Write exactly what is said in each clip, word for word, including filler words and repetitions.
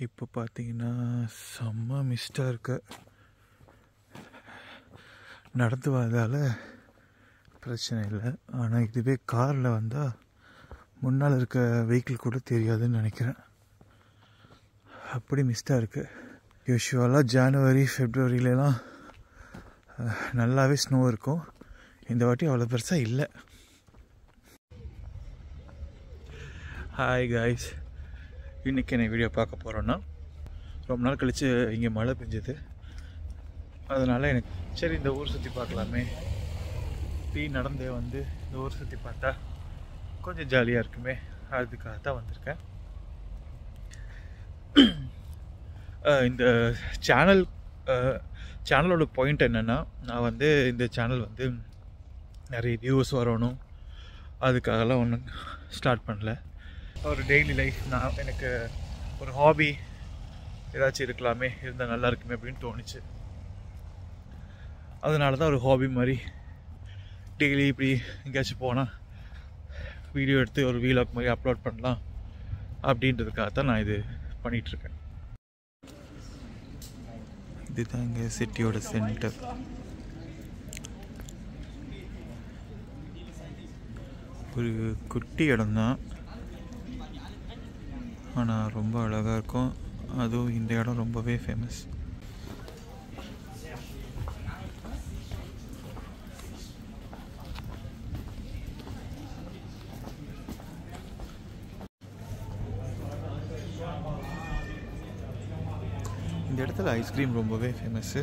இப்போ பார்த்தீங்கன்னா செம்ம மிஸ்டாக இருக்கு. நடந்து வந்ததால் பிரச்சனை இல்லை. ஆனால் இதுவே காரில் வந்தால் முன்னால் இருக்க வெஹிக்கிள் கூட தெரியாதுன்னு நினைக்கிறேன். அப்படி மிஸ்டாக இருக்குது. யூஷுவலாக ஜனவரி ஃபெப்ரவரியிலலாம் நல்லாவே ஸ்னோ இருக்கும். இந்த வாட்டி அவ்வளோ பெருசாக இல்லை. ஹாய் காய்ஸ், இன்றைக்கி என்ன வீடியோ பார்க்க போகிறோன்னா, ரொம்ப நாள் கழித்து இங்கே மழை பெஞ்சது. அதனால் எனக்கு சரி இந்த ஊர் சுற்றி பார்க்கலாமே, டீ நடந்தே வந்து இந்த ஊர் சுற்றி பார்த்தா கொஞ்சம் ஜாலியாக இருக்குமே, அதுக்காக தான் வந்திருக்கேன். இந்த சேனல் சேனலோட பாயிண்ட் என்னென்னா, நான் வந்து இந்த சேனல் வந்து நிறைய வியூஸ் வரணும் அதுக்காகலாம் ஒன்றும் ஸ்டார்ட் பண்ணல. ஒரு டெய்லி லைஃப், நான் எனக்கு ஒரு ஹாபி ஏதாச்சும் இருக்கலாமே, இருந்தால் நல்லா இருக்குமே அப்படின்னு தோணுச்சு. அதனால தான் ஒரு ஹாபி மாதிரி டெய்லி இப்படி எங்கேயாச்சும் போனால் வீடியோ எடுத்து ஒரு வீலாக் மாதிரி அப்லோட் பண்ணலாம் அப்படின்றதுக்காக தான் நான் இது பண்ணிகிட்ருக்கேன். இதுதான் இங்கே சிட்டியோட சென்டர். ஒரு குட்டி இடம்தான், ஆனால் ரொம்ப அழகாக இருக்கும். அதுவும் இந்த இடம் ரொம்பவே ஃபேமஸ். இந்த இடத்துல ஐஸ்கிரீம் ரொம்பவே ஃபேமஸ்ஸு.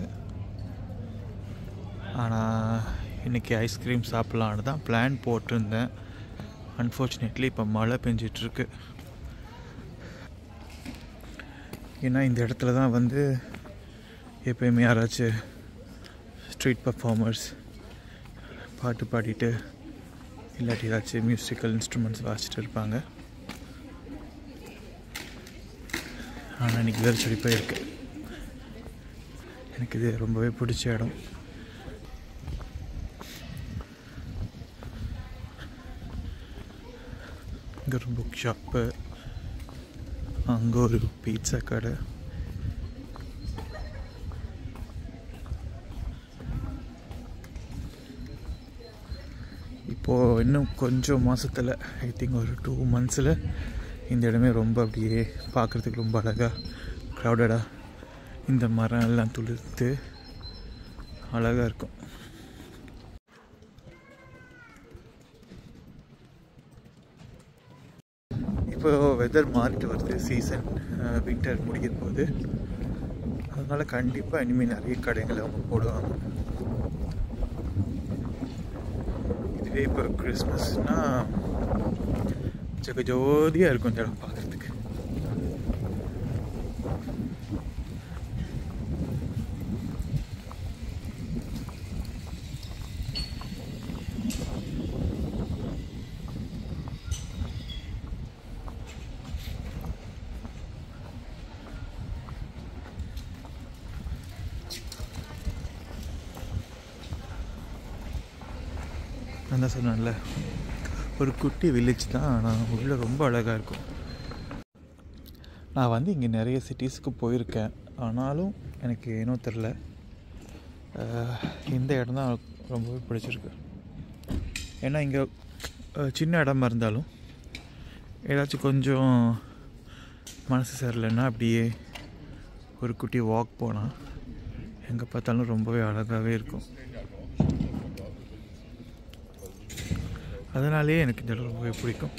ஆனால் இன்றைக்கி ஐஸ்கிரீம் சாப்பிட்லான்னு தான் பிளான் போட்டிருந்தேன். அன்ஃபார்ச்சுனேட்லி இப்போ மழை பெஞ்சிட்ருக்கு. ஏன்னா இந்த இடத்துல தான் வந்து எப்போயுமே யாராச்சும் ஸ்ட்ரீட் பர்ஃபார்மர்ஸ் பாட்டு பாடிட்டு இல்லாட்டி ஏதாச்சும் மியூசிக்கல் இன்ஸ்ட்ருமெண்ட்ஸ் வாசிச்சுட்டு இருப்பாங்க. ஆனால் இன்றைக்கி வேறு செழிப்பாக இருக்குது. எனக்கு இது ரொம்பவே பிடிச்ச இடம். இங்கே ஒரு புக் ஷாப்பு, அங்கே ஒரு பீட்சா கடை. இப்போது இன்னும் கொஞ்சம் மாதத்தில், ஐ திங்க் ஒரு டூ மந்த்ஸில் இந்த இடமே ரொம்ப அப்படியே பார்க்குறதுக்கு ரொம்ப அழகாக க்ரௌடடாக, இந்த மரம் எல்லாம் துளிர்த்து அழகாக இருக்கும். இப்போ வெதர் மாறிட்டு வருது, சீசன் வின்டர் முடியும் போது. அதனால் கண்டிப்பாக இனிமேல் நிறைய கடைகளை அவங்க போடுவாங்க. இதுவே இப்போ கிறிஸ்மஸ்னால் ஜக ஜோதியாக இருக்கும் இந்த இடம் பார்க்குறதுக்கு. நான் தான் சொன்னேன்ல, ஒரு குட்டி வில்லேஜ் தான், ஆனால் உள்ளே ரொம்ப அழகாக இருக்கும். நான் வந்து இங்கே நிறைய சிட்டிஸுக்கு போயிருக்கேன், ஆனாலும் எனக்கு ஏனோ தெரில, இந்த இடம் தான் ரொம்பவே பிடிச்சிருக்கு. ஏன்னா இங்கே சின்ன இடமா இருந்தாலும் ஏதாச்சும் கொஞ்சம் மனசு சரியில்லைன்னா அப்படியே ஒரு குட்டி வாக் போனால் எங்கே பார்த்தாலும் ரொம்பவே அழகாகவே இருக்கும். அதனாலேயே எனக்கு இந்த இடம் ரொம்பவே பிடிக்கும்.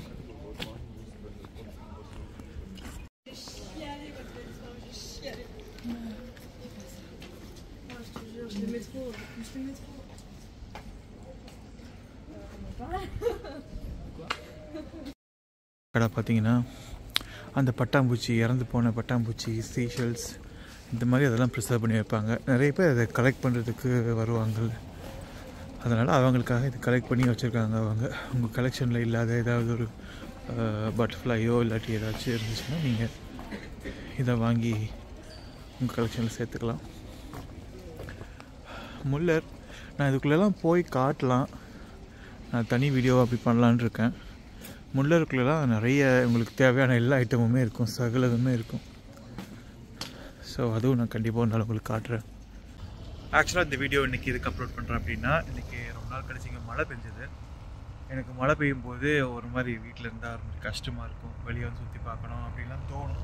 கடை பார்த்தீங்கன்னா அந்த பட்டாம்பூச்சி, இறந்து போன பட்டாம்பூச்சி, சீஷல்ஸ், இந்த மாதிரி அதெல்லாம் ப்ரிசர்வ் பண்ணி வைப்பாங்க. நிறைய பேர் அதை கலெக்ட் பண்ணுறதுக்கு வருவாங்கள்ல, அதனால் அவங்களுக்காக இது கலெக்ட் பண்ணி வச்சுருக்காங்க. அவங்க உங்கள் கலெக்ஷனில் இல்லாத ஏதாவது ஒரு பட்டர்ஃப்ளையோ இல்லாட்டி ஏதாச்சும் இருந்துச்சுன்னா நீங்கள் இதை வாங்கி உங்கள் கலெக்ஷனில் சேர்த்துக்கலாம். முல்லர், நான் இதுக்குள்ளெல்லாம் போய் காட்டலாம், நான் தனி வீடியோ அப்படி பண்ணலான் இருக்கேன். முல்லருக்குள்ளெல்லாம் நிறைய உங்களுக்கு தேவையான எல்லா ஐட்டமுமே இருக்கும், சகலதுமே இருக்கும். ஸோ அதுவும் நான் கண்டிப்பாக ஒரு நாள் உங்களுக்கு காட்டுறேன். ஆக்சுவலாக இந்த வீடியோ இன்றைக்கி இதுக்கு அப்லோட் பண்ணுறேன் அப்படின்னா, இன்றைக்கி ரொம்ப நாள் கழிச்சு இங்கே மழை பெஞ்சது. எனக்கு மழை பெய்யும் போது ஒரு மாதிரி வீட்டில் இருந்தால் ரொம்ப கஷ்டமாக இருக்கும், வெளியே வந்து சுற்றி பார்க்கணும் அப்படின்லாம் தோணும்.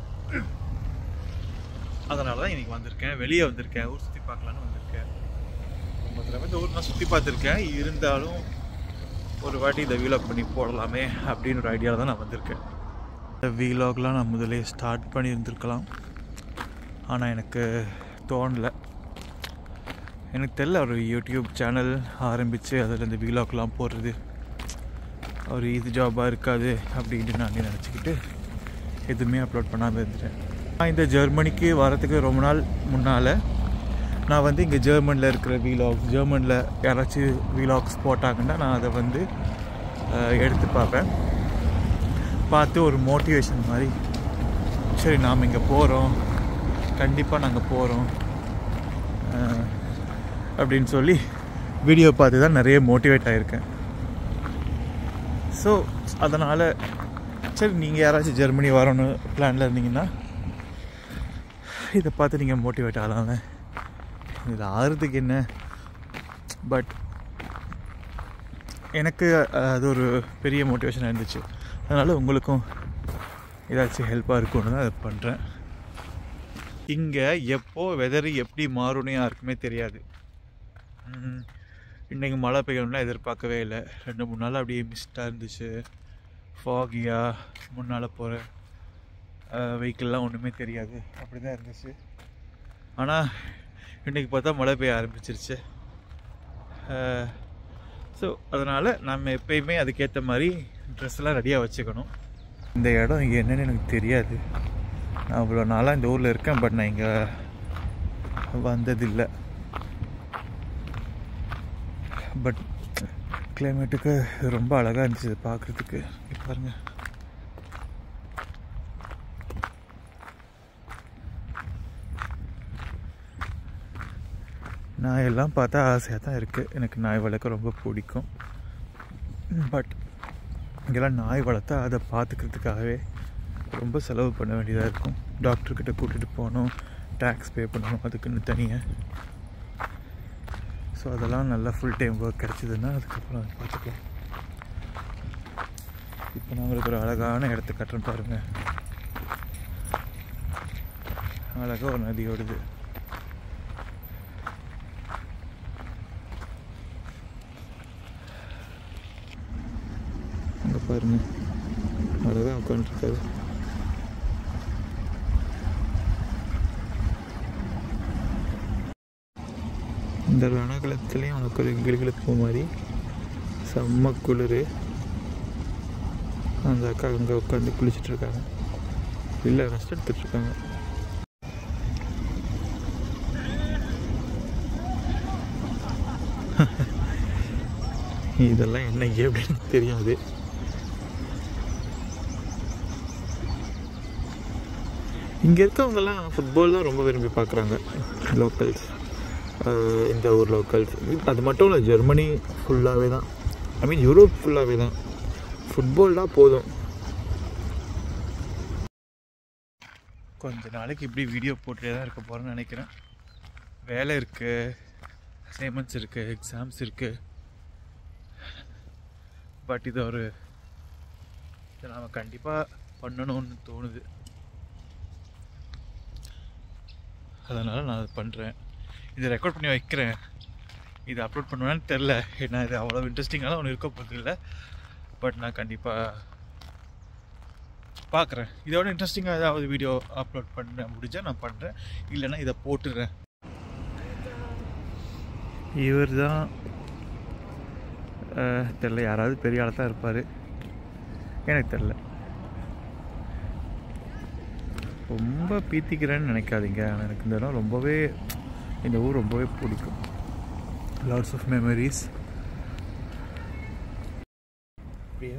அதனால தான் இன்றைக்கி வந்திருக்கேன், வெளியே வந்திருக்கேன், ஊர் சுற்றி பார்க்கலான்னு வந்திருக்கேன். ரொம்ப தடவை இந்த ஊர் நான் சுற்றி பார்த்துருக்கேன், இருந்தாலும் ஒரு வாட்டி இதை வீலாக் பண்ணி போடலாமே அப்படின்னு ஒரு ஐடியாவில் தான் நான் வந்திருக்கேன். இந்த வீலாக்லாம் நான் முதலே ஸ்டார்ட் பண்ணியிருந்துருக்கலாம், ஆனால் எனக்கு தோணலை. எனக்கு தெரியல, ஒரு யூடியூப் சேனல் ஆரம்பித்து அதில் இந்த வீலாக்லாம் போடுறது ஒரு இது ஜாபாக இருக்காது அப்படின்ட்டு நான் நினச்சிக்கிட்டு எதுவுமே அப்லோட் பண்ணாமல் இருந்துட்டேன். நான் இந்த ஜெர்மனிக்கு வரத்துக்கு ரொம்ப நாள் முன்னால் நான் வந்து இங்கே ஜெர்மனியில் இருக்கிற வீலாக்ஸ், ஜெர்மனியில் யாராச்சும் வீலாக்ஸ் போட்டாங்கன்னா நான் அதை வந்து எடுத்து பார்ப்பேன். பார்த்து ஒரு மோட்டிவேஷன் மாதிரி, சரி நாம் இங்கே போகிறோம், கண்டிப்பாக நாங்கள் போகிறோம் அப்படின்னு சொல்லி வீடியோ பார்த்து தான் நிறைய மோட்டிவேட் ஆகியிருக்கேன். ஸோ அதனால் சரி, நீங்கள் யாராச்சும் ஜெர்மனி வரணும்னு பிளானில் இருந்தீங்கன்னா இதை பார்த்து நீங்கள் மோட்டிவேட் ஆகலாம்ல. இது ஆகிறதுக்கு என்ன, பட் எனக்கு அது ஒரு பெரிய மோட்டிவேஷனாக இருந்துச்சு. அதனால் உங்களுக்கும் ஏதாச்சும் ஹெல்ப்பாக இருக்கும்னு தான் அதை பண்ணுறேன். இங்கே எப்போ வெதர் எப்படி மாறும்னு யாருக்குமே தெரியாது. இன்றைக்கி மழை பெய்யணும்னா எதிர்பார்க்கவே இல்லை. ரெண்டு மூணு நாள் அப்படியே மிஸ்டாக இருந்துச்சு, ஃபாகியாக, முன்னால் போகிற வெஹிக்கிள்லாம் ஒன்றுமே தெரியாது, அப்படி தான் இருந்துச்சு. ஆனால் இன்றைக்கி பார்த்தா மழை பெய்ய ஆரம்பிச்சிருச்சு. ஸோ அதனால் நம்ம எப்பயுமே அதுக்கேற்ற மாதிரி ட்ரெஸ்ஸெல்லாம் ரெடியாக வச்சுக்கணும். இந்த இடம் இங்கே என்னென்னு எனக்கு தெரியாது. நான் அவ்வளோ நாளாக இந்த ஊரில் இருக்கேன், பட் நான் இங்கே வந்ததில்லை. பட் கிளைமேட்டுக்கு ரொம்ப அழகாக இருந்துச்சு பார்க்குறதுக்கு. பாருங்கள், நாய் எல்லாம் பார்த்தா ஆசையாக தான் இருக்குது. எனக்கு நாய் வளர்க்க ரொம்ப பிடிக்கும். பட் இங்கெல்லாம் நாய் வளர்த்தா அதை பார்த்துக்கிறதுக்காகவே ரொம்ப செலவு பண்ண வேண்டியதாக இருக்கும். டாக்டர்கிட்ட கூட்டிகிட்டு போகணும், டேக்ஸ் பே பண்ணணும், அதுக்குன்னு தனியாக. ஸோ அதெல்லாம் நல்லா ஃபுல் டைம் ஒர்க் கிடச்சிதுன்னா அதுக்கப்புறம் அதை பார்த்துக்கலாம். இப்போ நான் உங்களுக்கு ஒரு அழகான இடத்த கட்டுறேன் பாருங்கள். அழகாக ஒரு நதி ஓடுது. அங்கே பாருங்க, அழகாக உட்காந்துருக்காது. இந்த ரணகலத்துலேயும் உனக்கு ஒரு கிளிகளுக்கு மாதிரி செம்ம குளிர். அந்த அக்கா அங்கே உட்காந்து குளிச்சுட்ருக்காங்க, இல்லை ரெஸ்ட் எடுத்துட்ருக்காங்க. இதெல்லாம் என்னைக்கு அப்படின்னு தெரியாது. இங்கே இருக்கவங்கெல்லாம் ஃபுட்பால் தான் ரொம்ப விரும்பி பார்க்குறாங்க, லோக்கல்ஸ், இந்த ஊர் லோக்கல்ஸ். அது மட்டும் இல்லை, ஜெர்மனி ஃபுல்லாகவே தான், ஐ மீன் யூரோப் ஃபுல்லாகவே தான் ஃபுட்பால் தான் போதும். கொஞ்ச நாளைக்கு இப்படி வீடியோ போட்டுகிட்டே தான் இருக்க போகிறேன்னு நினைக்கிறேன். வேலை இருக்குது, அசைன்மெண்ட்ஸ் இருக்குது, எக்ஸாம்ஸ் இருக்குது. பட் இது ஒரு இதை நாம் கண்டிப்பாக பண்ணணும்னு தோணுது. அதனால் நான் அதை பண்ணுறேன். இதை ரெக்கார்ட் பண்ணி வைக்கிறேன். இதை அப்லோட் பண்ணுவேன்னு தெரில, ஏன்னா இது அவ்வளோ இன்ட்ரெஸ்டிங்கான ஒன்று இருக்க போகிறது இல்லை. பட் நான் கண்டிப்பாக பார்க்குறேன். இதோட இன்ட்ரெஸ்டிங்காக ஏதாவது வீடியோ அப்லோட் பண்ண முடிஞ்சால் நான் பண்ணுறேன், இல்லைன்னா இதை போட்டுடுறேன். இவர் தான் தெரில, யாராவது பெரிய ஆளாக தான் இருப்பார், எனக்கு தெரில. ரொம்ப பீத்திக்கிறேன்னு நினைக்காதீங்க, எனக்கு இந்த இடம் ரொம்பவே, இந்த ஊர் ரொம்பவே பிடிக்கும். Lots of memories. அப்படியே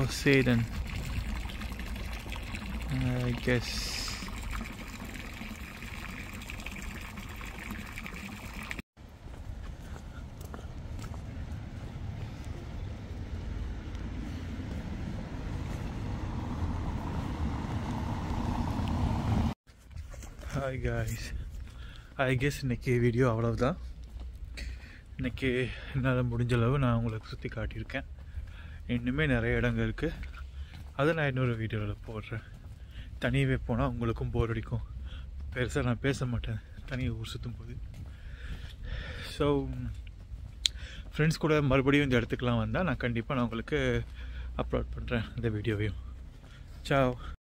say then. I guess. Hi guys. I guess இன்னைக்கு வீடியோ அவ்வளவுதான். இன்னைக்கு என்னால் முடிஞ்ச அளவு நான் உங்களுக்கு சுற்றி காட்டியிருக்கேன். இன்னுமே நிறைய இடங்கள் இருக்குது. அதை நான் இன்னொரு வீடியோவில் போடுறேன். தனியாகவே போனால் உங்களுக்கும் போர் அடிக்கும். பெருசாக நான் பேச மாட்டேன் தனியாக ஊர் சுற்றும் போது. ஸோ ஃப்ரெண்ட்ஸ் கூட மறுபடியும் இந்த இடத்துக்குலாம் வந்தால் நான் கண்டிப்பாக நான் உங்களுக்கு அப்லோட் பண்ணுறேன் இந்த வீடியோவையும். சாவ்.